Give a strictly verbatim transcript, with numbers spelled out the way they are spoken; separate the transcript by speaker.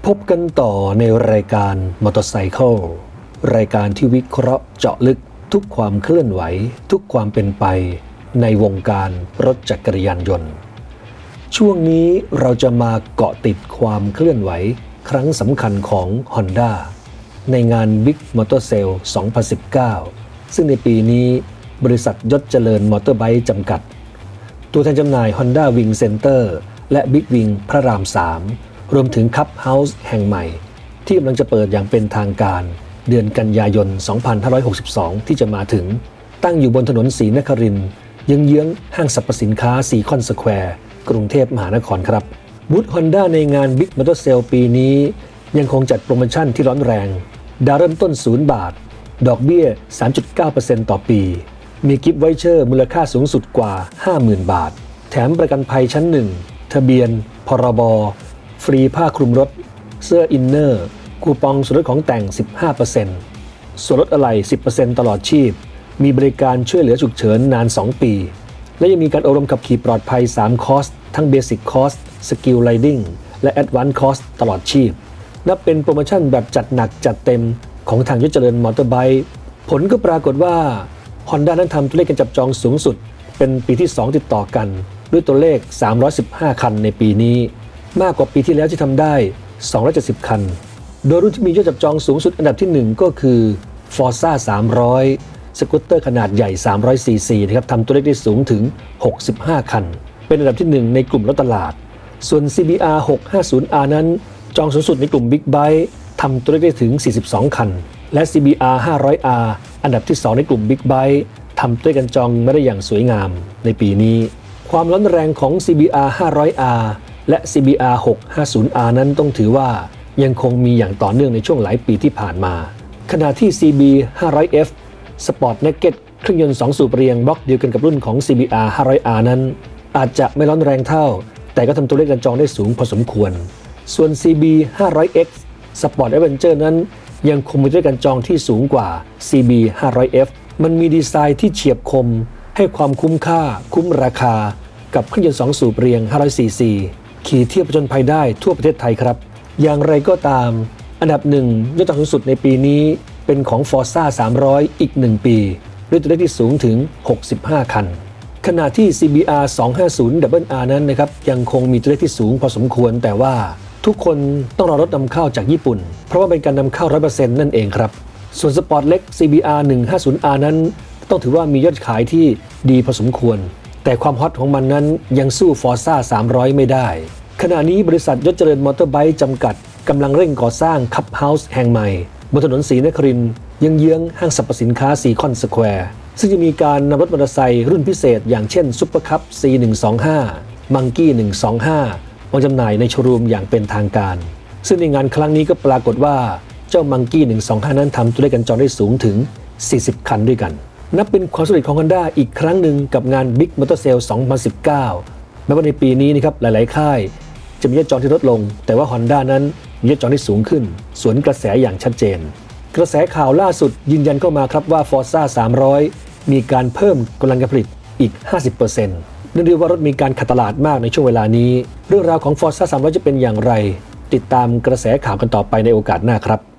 Speaker 1: พบกันต่อในรายการมอเตอร์ไซค์รายการที่วิเคราะห์เจาะลึกทุกความเคลื่อนไหวทุกความเป็นไปในวงการรถจักรยานยนต์ช่วงนี้เราจะมาเกาะติดความเคลื่อนไหวครั้งสำคัญของ Honda ในงาน Big Motor Sale สองพันสิบเก้า ซึ่งในปีนี้บริษัทยศเจริญมอเตอร์ไบค์จำกัดตัวแทนจำหน่าย Honda Wing Center และ Big Wing พระราม สามรวมถึง Cup House แห่งใหม่ที่กำลังจะเปิดอย่างเป็นทางการเดือนกันยายน สองพันห้าร้อยหกสิบสอง ที่จะมาถึงตั้งอยู่บนถนนศรีนครินทร์เยื้องๆห้างสรรพสินค้าซีคอนสแควร์กรุงเทพมหานครครับบูธ Honda ในงาน Big Motor Sale ปีนี้ยังคงจัดโปรโมชั่นที่ร้อนแรงดาวเริ่มต้นศูนย์บาทดอกเบี้ย สามจุดเก้าเปอร์เซ็นต์ ต่อปีมีกิฟต์ไวเชอร์มูลค่าสูงสุดกว่า ห้าหมื่น บาทแถมประกันภัยชั้นหนึ่งทะเบียนพรบฟรีผ้าคลุมรถเสื้ออินเนอร์คูปองส่วนลดของแต่ง สิบห้าเปอร์เซ็นต์ ส่วนลดอะไหล่ สิบเปอร์เซ็นต์ ตลอดชีพมีบริการช่วยเหลือฉุกเฉินนาน สอง ปีและยังมีการอบรมขับขี่ปลอดภัย สาม คอร์สทั้ง Basic Course Skill Riding และ Advanced Course ตลอดชีพนับเป็นโปรโมชั่นแบบจัดหนักจัดเต็มของทางยศเจริญมอเตอร์ไบค์ผลก็ปรากฏว่า Honda นั้นทำตัวเลขการจับจองสูงสุดเป็นปีที่สองติดต่อกันด้วยตัวเลขสามร้อยสิบห้าคันในปีนี้มากกว่าปีที่แล้วที่ทำได้สองร้อยเจ็ดสิบคันโดยรุ่นที่มียอดจับจองสูงสุดอันดับที่หนึ่งก็คือ Forza สามร้อยสกูตเตอร์ขนาดใหญ่สามร้อยซีซีนะครับทำตัวเลขได้สูงถึงหกสิบห้าคันเป็นอันดับที่หนึ่งในกลุ่มรถตลาดส่วน ซี บี อาร์ หกห้าศูนย์ อาร์ นั้นจองสูงสุดในกลุ่ม Big Bike ทำตัวเลขได้ถึงสี่สิบสองคันและ ซี บี อาร์ ห้าร้อย อาร์ อันดับที่สองในกลุ่ม Big Bike ทำตัวเลขการจองไม่ได้อย่างสวยงามในปีนี้ความร้อนแรงของ ซี บี อาร์ ห้าร้อย อาร์ และ ซี บี อาร์ หกห้าศูนย์ อาร์ นั้นต้องถือว่ายังคงมีอย่างต่อเนื่องในช่วงหลายปีที่ผ่านมาขณะที่ ซี บี ห้าร้อย เอฟ Sport Naked เครื่องยนต์สองสูบเรียงบล็อกเดียวกันกับรุ่นของ ซี บี อาร์ ห้าร้อย อาร์ นั้นอาจจะไม่ร้อนแรงเท่าแต่ก็ทำตัวเลขการจองได้สูงพอสมควรส่วน ซี บี ห้าร้อย เอ็กซ์ Sport Adventure นั้นยังคงมีตัวเลขการจองที่สูงกว่า ซี บี ห้าร้อย เอฟ มันมีดีไซน์ที่เฉียบคมให้ความคุ้มค่าคุ้มราคากับเครื่องยนต์สองสูบเรียงห้าร้อยซีซีขี่เที่ยวผจญภัยได้ทั่วประเทศไทยครับอย่างไรก็ตามอันดับหนึ่งยอดจองสูงสุดในปีนี้เป็นของ Forza สามร้อยอีกหนึ่งปีด้วยตัวเลขที่สูงถึงหกสิบห้าคันขณะที่ ซี บี อาร์ สองห้าศูนย์ ดับเบิล อาร์ นั้นนะครับยังคงมีตัวเลขที่สูงพอสมควรแต่ว่าทุกคนต้องรอรถนำเข้าจากญี่ปุ่นเพราะว่าเป็นการนำเข้า ร้อยเปอร์เซ็นต์ นั่นเองครับส่วนสปอร์ตเล็ก ซี บี อาร์ หนึ่งห้าศูนย์ อาร์ นั้นต้องถือว่ามียอดขายที่ดีพอสมควรแต่ความฮอตของมันนั้นยังสู้ Forza สามร้อยไม่ได้ขณะนี้บริษัทยศเจริญมอเตอร์ไบค์จำกัดกำลังเร่งก่อสร้าง Cup House แห่งใหม่บนถนนศรีนครินทร์เยื้องๆห้างสรรพสินค้าซีคอนสแควร์ซึ่งจะมีการนำรถมอเตอร์ไซค์รุ่นพิเศษอย่างเช่น Super Cup ซี หนึ่งสองห้า Monkey หนึ่งสองห้าวางจำหน่ายในโชว์รูมอย่างเป็นทางการซึ่งในงานครั้งนี้ก็ปรากฏว่าเจ้า Monkey หนึ่งสองห้านั้นทำตัวเลขการจองได้สูงถึงสี่สิบคันด้วยกันนับเป็นความสำเร็จของ Honda อีกครั้งหนึ่งกับงาน Big Motor Sale สองพันสิบเก้าแม้ว่าในปีนี้นะครับหลายๆค่ายจะมียอดจองที่ลดลงแต่ว่า Honda นั้นมียอดจองที่สูงขึ้นสวนกระแสอย่างชัดเจนกระแสข่าวล่าสุดยืนยันเข้ามาครับว่า Forza สามร้อยมีการเพิ่มกำลังการผลิตอีก ห้าสิบเปอร์เซ็นต์ เนื่องด้วยว่ารถมีการขาดตลาดมากในช่วงเวลานี้เรื่องราวของ Forza สามร้อยจะเป็นอย่างไรติดตามกระแสข่าวกันต่อไปในโอกาสหน้าครับ